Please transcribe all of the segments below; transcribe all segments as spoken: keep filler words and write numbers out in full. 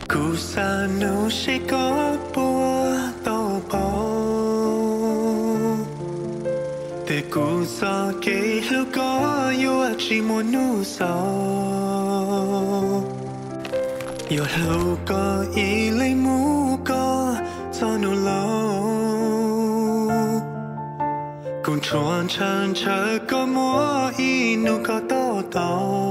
Cú sa nụ sẽ có bùa tàu bò để cú sa kể lúc có yêu chỉ muốn nụ sao yêu lâu có ý lấy mũ có cho nụ lâu cùng tròn tràn chờ có múa ý nụ có tàu tàu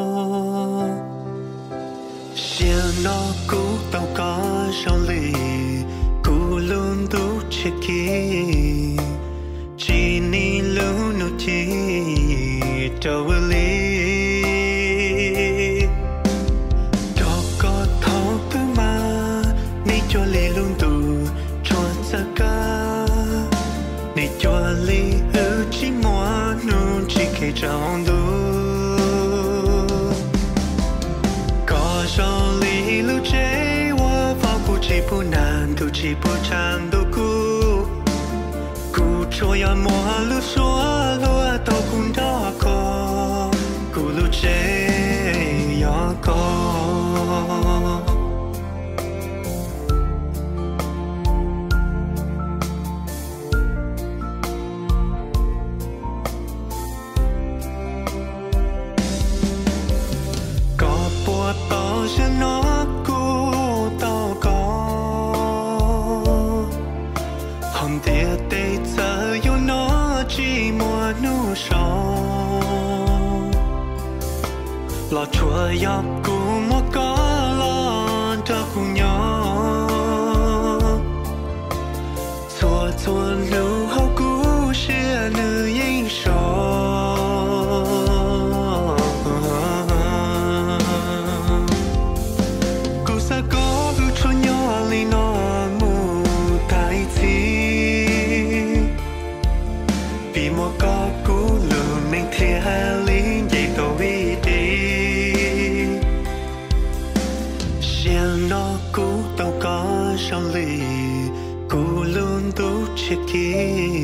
Xiên nó cú tàu có trong lì cú luôn đủ chết kì chỉ ni luôn nụ chi trâu lì đó có thấu tư mà ni cho lì luôn đủ cho ra cả ni cho lì ở chỉ mua nụ chỉ kể trong đủ trong lý lưu chế hoa vào cụ chỉ bu nàn tu chỉ bu chan tu cụ cụ cho ya mua lưu xóa lúa tàu cũng đó có cụ lưu chế ya có tao sẽ nó cũ tao có hôm tiệt tê giờ yêu nó chỉ mua nụ sầu lo chua yop cũ mua có lo cho cùng nhau chua chua lưu hậu cũ sẽ nữ yên sầu trong lì cú luôn đủ chết kì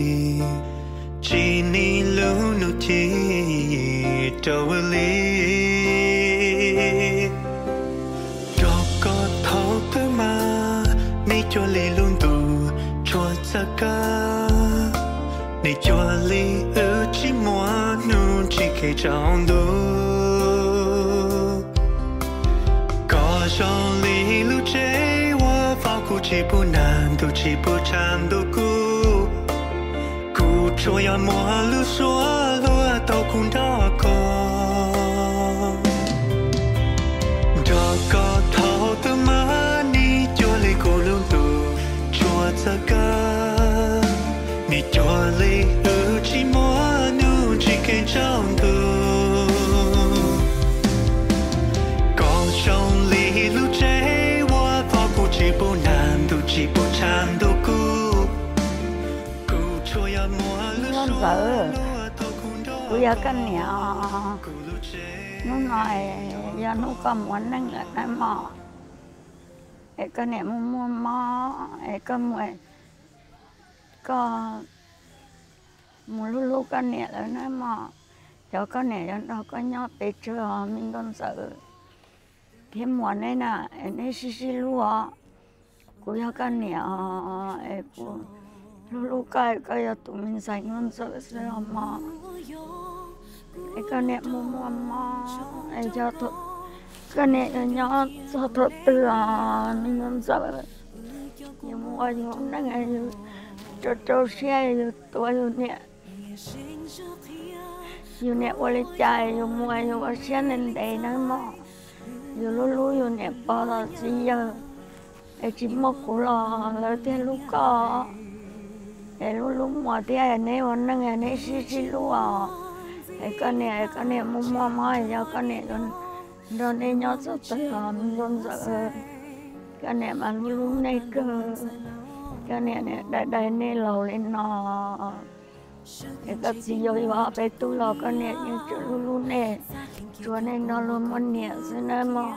chỉ ni luôn nụ chi trâu lì cho có thấu tư mà ni cho lì luôn đủ cho ra cả ni cho lì ở chỉ mua nụ chỉ kể trong đủ có trong lì lưu chế cụ chỉ bu nàn tu chỉ bu chan tu cụ cụ cho ya mua lưu xóa lúa tàu cũng đó có đó có thấu tư mà ni cho lấy cụ luôn tu cho ra cả ni cho lấy ở chỉ mua nu chỉ kể trong tu có trong lý lưu chế chỉ bu nàn tu chỉ bu chan tu cu cu cho ya mua nó vợ bây giờ cái này nó nói giờ nó có muốn năng ở đây mà cái này mua mua mò cái mua có mua lu lu cái này ở đây mà cho cái này nó có nhót để cho mình còn sợ cái mùa này nè này xí xí lúa cô ya cái này em cô lúa cái cái tụi mình xài ngon sợ sợ mà cái này mua mua mà em cho thật cái này nhỏ cho thật từ mình ngon sợ nhưng mua thì không đang ngày cho cho xe tôi nè nhiều nè qua lấy chai nhiều mua nhiều qua xe nên đầy nó mà nhiều lúc lúc nhiều nè bao là gì giờ em chỉ một cú lò lấy tiền lúc có em lúc lúc mua tiền này còn năng ngày này xí xí lúc à em cái này cái này mua mua mai giờ cái này còn rồi này nhớ rất là mình còn sợ cái này mà lúc lúc này cơ cái này này đại đại này lầu lên nó cái cái gì rồi vào bên tu lò cái này như chỗ lúc lúc này chỗ này nó luôn muốn nhẹ thế nên mà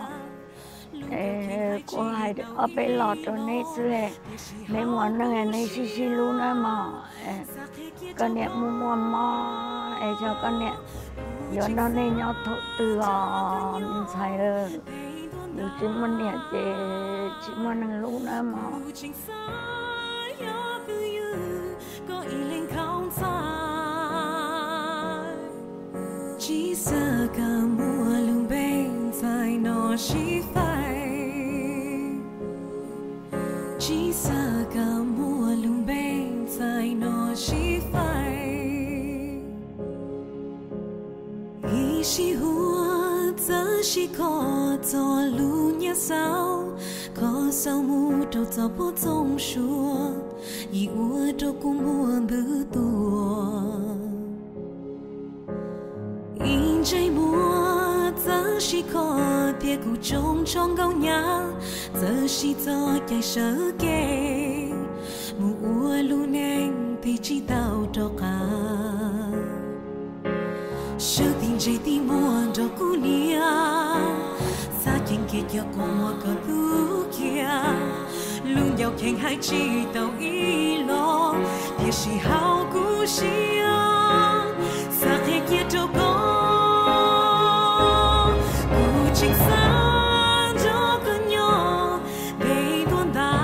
cô hai ở bên lò chỗ này xưa mấy món nó ngày nay xí xí luôn á mà cái này mua mua mà em cho cái này giờ nó này nhau thụ từ mình xài rồi อยู่จิมมันเนี่ยเจจิมันนั่งลูกนะหมอ chỉ sợ cả mùa lùng bên dài nó chỉ phải chỉ sợ cả mùa lùng bên dài nó chỉ phải ý chỉ hùa giờ chỉ có cho lu nhớ sao có sao mu đâu cho bố trong xua ý ua đâu cũng muốn bữa tua in trái mùa giờ chỉ có tia cụ trông trong gấu nhá giờ chỉ cho chạy sợ kề mùa lu neng thì chỉ tao cho cả sợ tình trái tim mùa cho cú nia xa kinh kia cho con mùa có tu kia luôn giàu khen hai chi tao ý lo thì chỉ hao cú xia xa thế kia cho con chính xác cho con nhỏ để tồn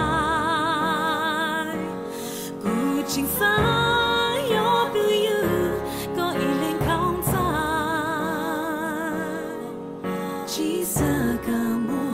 tại cụ chính xác yo cứ như có ý lên không xa chỉ sợ cả mùa